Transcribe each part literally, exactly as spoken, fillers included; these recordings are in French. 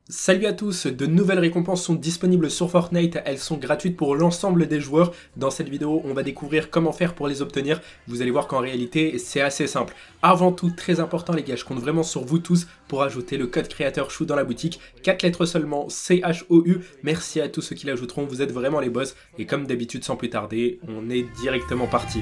Salut à tous, de nouvelles récompenses sont disponibles sur Fortnite, elles sont gratuites pour l'ensemble des joueurs. Dans cette vidéo, on va découvrir comment faire pour les obtenir. Vous allez voir qu'en réalité, c'est assez simple. Avant tout, très important les gars, je compte vraiment sur vous tous pour ajouter le code créateur Chou dans la boutique. quatre lettres seulement, C H O U. Merci à tous ceux qui l'ajouteront, vous êtes vraiment les boss. Et comme d'habitude, sans plus tarder, on est directement parti.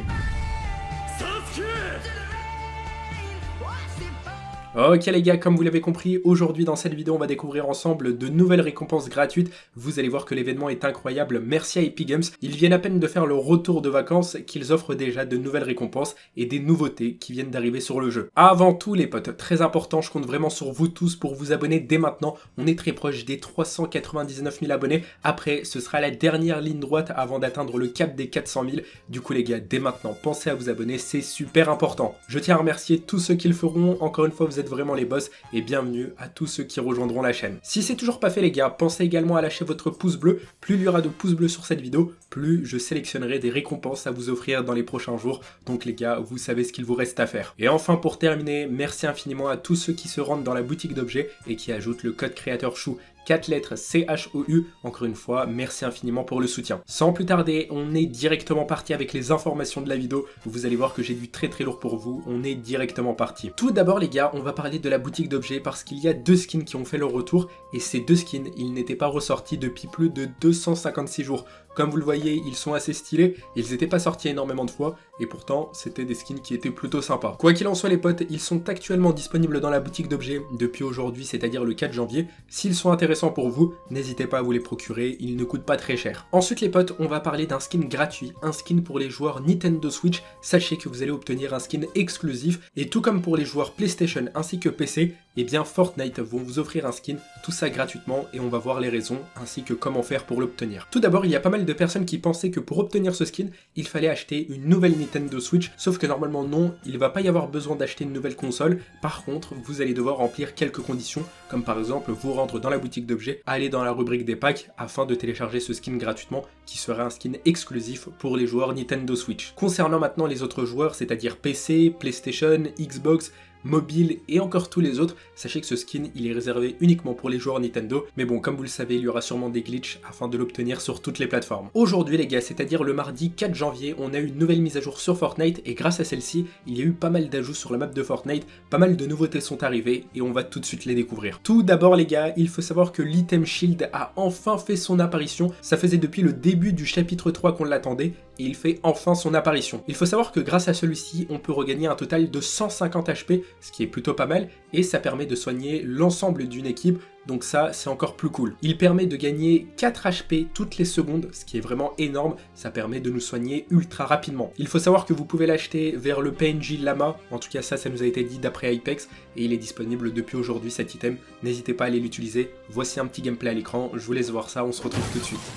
Ok les gars, comme vous l'avez compris, aujourd'hui dans cette vidéo on va découvrir ensemble de nouvelles récompenses gratuites. Vous allez voir que l'événement est incroyable, merci à Epic Games. Ils viennent à peine de faire leur retour de vacances qu'ils offrent déjà de nouvelles récompenses et des nouveautés qui viennent d'arriver sur le jeu. Avant tout les potes, très important, je compte vraiment sur vous tous pour vous abonner dès maintenant. On est très proche des trois cent quatre-vingt-dix-neuf mille abonnés. Après, ce sera la dernière ligne droite avant d'atteindre le cap des quatre cent mille. Du coup les gars, dès maintenant, pensez à vous abonner, c'est super important. Je tiens à remercier tous ceux qui le feront. Encore une fois, vous êtes vraiment les boss et bienvenue à tous ceux qui rejoindront la chaîne. Si c'est toujours pas fait les gars, pensez également à lâcher votre pouce bleu. Plus il y aura de pouces bleus sur cette vidéo, plus je sélectionnerai des récompenses à vous offrir dans les prochains jours. Donc les gars, vous savez ce qu'il vous reste à faire. Et enfin pour terminer, merci infiniment à tous ceux qui se rendent dans la boutique d'objets et qui ajoutent le code créateur Chou. quatre lettres C H O U, encore une fois, merci infiniment pour le soutien. Sans plus tarder, on est directement parti avec les informations de la vidéo. Vous allez voir que j'ai du très très lourd pour vous, on est directement parti. Tout d'abord les gars, on va parler de la boutique d'objets parce qu'il y a deux skins qui ont fait leur retour et ces deux skins, ils n'étaient pas ressortis depuis plus de deux cent cinquante-six jours. Comme vous le voyez, ils sont assez stylés, ils n'étaient pas sortis énormément de fois, et pourtant, c'était des skins qui étaient plutôt sympas. Quoi qu'il en soit les potes, ils sont actuellement disponibles dans la boutique d'objets depuis aujourd'hui, c'est-à-dire le quatre janvier. S'ils sont intéressants pour vous, n'hésitez pas à vous les procurer, ils ne coûtent pas très cher. Ensuite les potes, on va parler d'un skin gratuit, un skin pour les joueurs Nintendo Switch. Sachez que vous allez obtenir un skin exclusif, et tout comme pour les joueurs PlayStation ainsi que P C, et eh bien Fortnite vont vous offrir un skin, tout ça gratuitement, et on va voir les raisons, ainsi que comment faire pour l'obtenir. Tout d'abord, il y a pas mal de personnes qui pensaient que pour obtenir ce skin, il fallait acheter une nouvelle Nintendo Switch, sauf que normalement non, il ne va pas y avoir besoin d'acheter une nouvelle console. Par contre, vous allez devoir remplir quelques conditions, comme par exemple vous rendre dans la boutique d'objets, aller dans la rubrique des packs, afin de télécharger ce skin gratuitement, qui sera un skin exclusif pour les joueurs Nintendo Switch. Concernant maintenant les autres joueurs, c'est-à-dire P C, PlayStation, Xbox, mobile et encore tous les autres, sachez que ce skin il est réservé uniquement pour les joueurs Nintendo, mais bon comme vous le savez il y aura sûrement des glitches afin de l'obtenir sur toutes les plateformes. Aujourd'hui les gars, c'est-à-dire le mardi quatre janvier, on a eu une nouvelle mise à jour sur Fortnite et grâce à celle-ci, il y a eu pas mal d'ajouts sur la map de Fortnite, pas mal de nouveautés sont arrivées et on va tout de suite les découvrir. Tout d'abord les gars, il faut savoir que l'item shield a enfin fait son apparition, ça faisait depuis le début du chapitre trois qu'on l'attendait et il fait enfin son apparition. Il faut savoir que grâce à celui-ci, on peut regagner un total de cent cinquante H P, ce qui est plutôt pas mal, et ça permet de soigner l'ensemble d'une équipe, donc ça c'est encore plus cool. Il permet de gagner quatre H P toutes les secondes, ce qui est vraiment énorme, ça permet de nous soigner ultra rapidement. Il faut savoir que vous pouvez l'acheter vers le P N J Llama, en tout cas ça, ça nous a été dit d'après Apex, et il est disponible depuis aujourd'hui cet item, n'hésitez pas à aller l'utiliser. Voici un petit gameplay à l'écran, je vous laisse voir ça, on se retrouve tout de suite.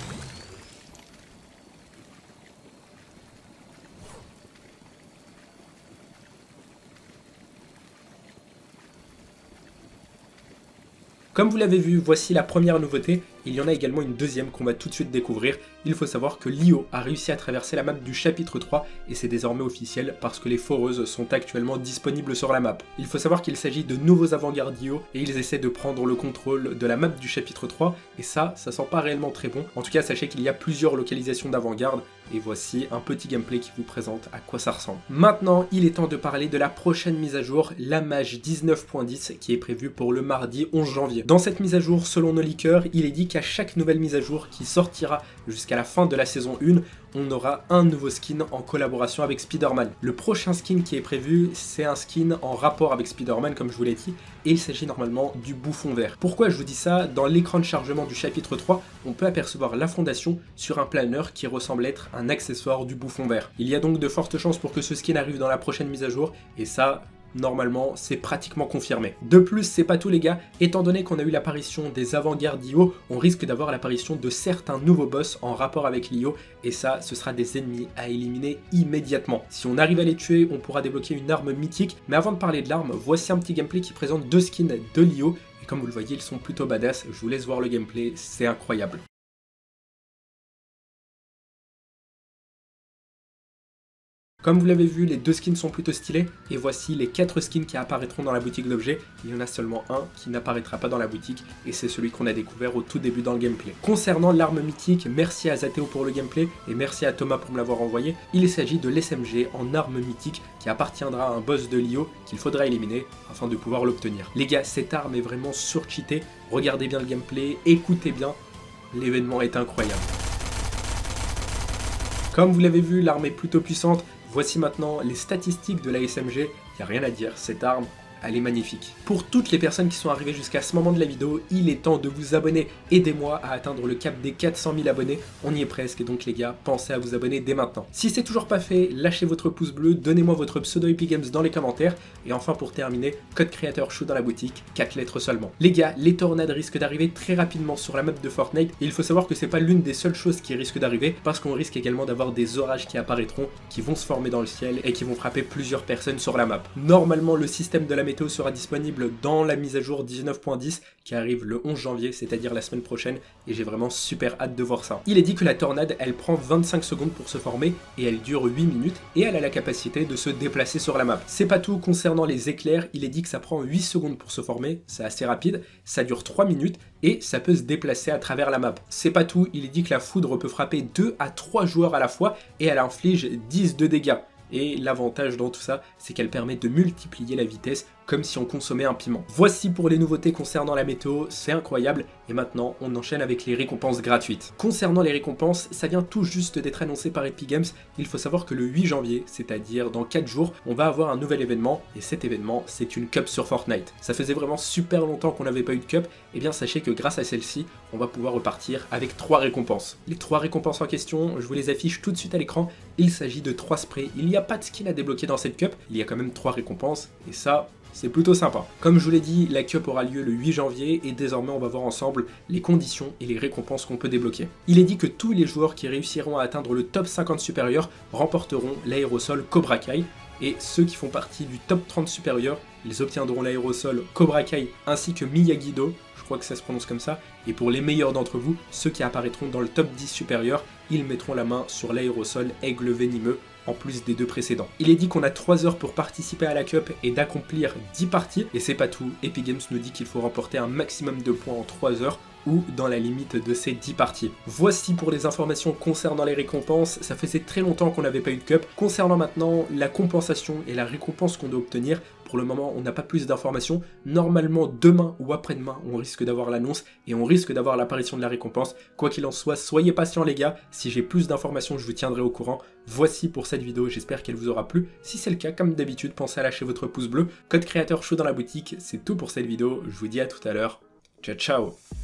Comme vous l'avez vu, voici la première nouveauté. Il y en a également une deuxième qu'on va tout de suite découvrir. Il faut savoir que Lio a réussi à traverser la map du chapitre trois et c'est désormais officiel parce que les foreuses sont actuellement disponibles sur la map. Il faut savoir qu'il s'agit de nouveaux avant-gardes Lio et ils essaient de prendre le contrôle de la map du chapitre trois et ça, ça sent pas réellement très bon. En tout cas, sachez qu'il y a plusieurs localisations d'avant-garde et voici un petit gameplay qui vous présente à quoi ça ressemble. Maintenant, il est temps de parler de la prochaine mise à jour, la Mage dix-neuf point dix qui est prévue pour le mardi onze janvier. Dans cette mise à jour, selon nos leakers, il est dit qu'à chaque nouvelle mise à jour qui sortira jusqu'à la fin de la saison un, on aura un nouveau skin en collaboration avec Spider-Man. Le prochain skin qui est prévu, c'est un skin en rapport avec Spider-Man comme je vous l'ai dit, et il s'agit normalement du bouffon vert. Pourquoi je vous dis ça? Dans l'écran de chargement du chapitre trois, on peut apercevoir la fondation sur un planeur qui ressemble être un accessoire du bouffon vert. Il y a donc de fortes chances pour que ce skin arrive dans la prochaine mise à jour, et ça, normalement, c'est pratiquement confirmé. De plus, c'est pas tout les gars, étant donné qu'on a eu l'apparition des avant-gardes I O, on risque d'avoir l'apparition de certains nouveaux boss en rapport avec l'I O, et ça, ce sera des ennemis à éliminer immédiatement. Si on arrive à les tuer, on pourra débloquer une arme mythique, mais avant de parler de l'arme, voici un petit gameplay qui présente deux skins de l'I O, et comme vous le voyez, ils sont plutôt badass, je vous laisse voir le gameplay, c'est incroyable. Comme vous l'avez vu, les deux skins sont plutôt stylés, et voici les quatre skins qui apparaîtront dans la boutique d'objets. Il y en a seulement un qui n'apparaîtra pas dans la boutique, et c'est celui qu'on a découvert au tout début dans le gameplay. Concernant l'arme mythique, merci à Zateo pour le gameplay, et merci à Thomas pour me l'avoir envoyé. Il s'agit de l'S M G en arme mythique qui appartiendra à un boss de Lio qu'il faudra éliminer afin de pouvoir l'obtenir. Les gars, cette arme est vraiment surcheatée, regardez bien le gameplay, écoutez bien, l'événement est incroyable. Comme vous l'avez vu, l'arme est plutôt puissante. Voici maintenant les statistiques de la S M G. Il n'y a rien à dire, cette arme, elle est magnifique. Pour toutes les personnes qui sont arrivées jusqu'à ce moment de la vidéo, il est temps de vous abonner. Aidez-moi à atteindre le cap des quatre cent mille abonnés. On y est presque, donc les gars, pensez à vous abonner dès maintenant. Si c'est toujours pas fait, lâchez votre pouce bleu, donnez-moi votre pseudo Epic Games dans les commentaires. Et enfin, pour terminer, code créateur chou dans la boutique, quatre lettres seulement. Les gars, les tornades risquent d'arriver très rapidement sur la map de Fortnite. Et il faut savoir que c'est pas l'une des seules choses qui risque d'arriver, parce qu'on risque également d'avoir des orages qui apparaîtront, qui vont se former dans le ciel et qui vont frapper plusieurs personnes sur la map. Normalement, le système de la météo sera disponible dans la mise à jour dix-neuf point dix qui arrive le onze janvier, c'est-à-dire la semaine prochaine, et j'ai vraiment super hâte de voir ça. Il est dit que la tornade, elle prend vingt-cinq secondes pour se former et elle dure huit minutes et elle a la capacité de se déplacer sur la map. C'est pas tout concernant les éclairs, il est dit que ça prend huit secondes pour se former, c'est assez rapide, ça dure trois minutes et ça peut se déplacer à travers la map. C'est pas tout, il est dit que la foudre peut frapper deux à trois joueurs à la fois et elle inflige dix de dégâts. Et l'avantage dans tout ça, c'est qu'elle permet de multiplier la vitesse comme si on consommait un piment. Voici pour les nouveautés concernant la météo, c'est incroyable. Et maintenant, on enchaîne avec les récompenses gratuites. Concernant les récompenses, ça vient tout juste d'être annoncé par Epic Games. Il faut savoir que le huit janvier, c'est-à-dire dans quatre jours, on va avoir un nouvel événement. Et cet événement, c'est une cup sur Fortnite. Ça faisait vraiment super longtemps qu'on n'avait pas eu de cup. Et bien sachez que grâce à celle-ci, on va pouvoir repartir avec trois récompenses. Les trois récompenses en question, je vous les affiche tout de suite à l'écran. Il s'agit de trois sprays. Il n'y a pas de skin à débloquer dans cette cup. Il y a quand même trois récompenses. Et ça, c'est plutôt sympa. Comme je vous l'ai dit, la cup aura lieu le huit janvier et désormais on va voir ensemble les conditions et les récompenses qu'on peut débloquer. Il est dit que tous les joueurs qui réussiront à atteindre le top cinquante supérieur remporteront l'aérosol Cobra Kai et ceux qui font partie du top trente supérieur, ils obtiendront l'aérosol Cobra Kai ainsi que Miyagi-Do, je crois que ça se prononce comme ça, et pour les meilleurs d'entre vous, ceux qui apparaîtront dans le top dix supérieur, ils mettront la main sur l'aérosol Aigle Venimeux en plus des deux précédents. Il est dit qu'on a trois heures pour participer à la cup et d'accomplir dix parties, et c'est pas tout, Epic Games nous dit qu'il faut remporter un maximum de points en trois heures, ou dans la limite de ces dix parties. Voici pour les informations concernant les récompenses, ça faisait très longtemps qu'on n'avait pas eu de cup. Concernant maintenant la compensation et la récompense qu'on doit obtenir, pour le moment on n'a pas plus d'informations. Normalement demain ou après-demain on risque d'avoir l'annonce et on risque d'avoir l'apparition de la récompense. Quoi qu'il en soit, soyez patients les gars, si j'ai plus d'informations je vous tiendrai au courant. Voici pour cette vidéo, j'espère qu'elle vous aura plu. Si c'est le cas, comme d'habitude, pensez à lâcher votre pouce bleu. Code créateur chaud dans la boutique, c'est tout pour cette vidéo, je vous dis à tout à l'heure. Ciao ciao.